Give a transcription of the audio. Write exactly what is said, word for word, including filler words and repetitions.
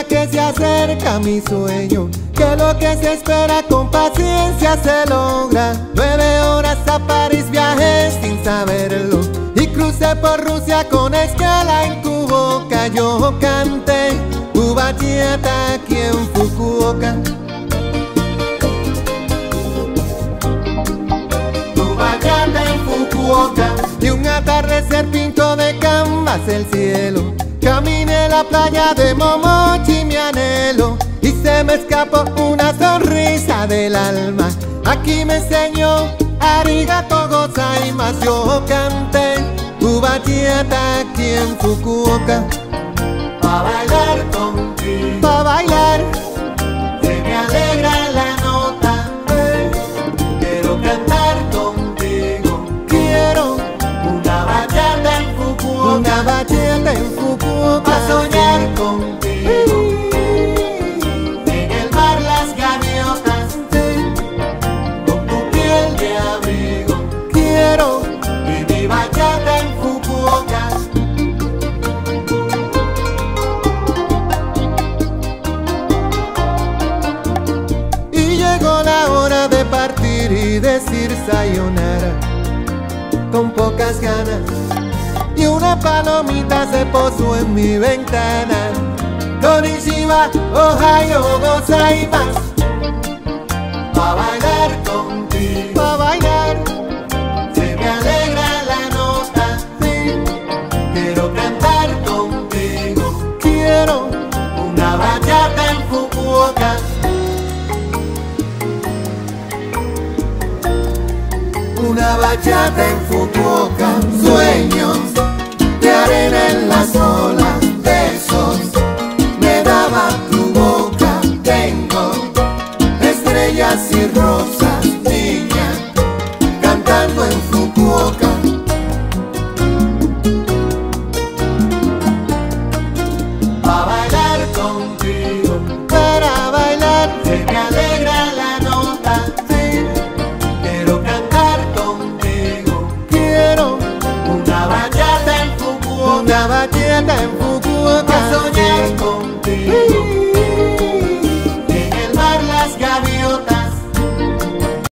día que se acerca mi sueño, que lo que se espera con paciencia se logra. Nueve horas a París viajé sin saberlo y crucé por Rusia con escala en Fukuoka. Yo canté Ubachata aquí en Fukuoka. Ubachata en Fukuoka. Y un atardecer pintó de canvas el cielo. Caminé la playa de Momochi, mi anhelo, y se me escapó una sonrisa del alma. Aquí me enseñó arigato gozaimasu. Yo canté Ubachata aquí en Fukuoka. Pa' bailar contigo, pa' bailar, se me alegra la nota. eh. Quiero cantar contigo, quiero una bachata en Fukuoka, una bachata en Fukuoka. Pa' soñar contigo, en el mar las gaviotas, con tu piel de abrigo. Quiero y mi bachata en Fukuoka. Y llegó la hora de partir y decir sayonara con pocas ganas, y una palomita se posó en mi ventana. Konnichiwa, ohayo gozaimasu. Pa' bailar contigo, pa' bailar, se me alegra la nota. Sí, quiero cantar contigo, quiero una bachata en Fukuoka. Una bachata en Fukuoka, sueño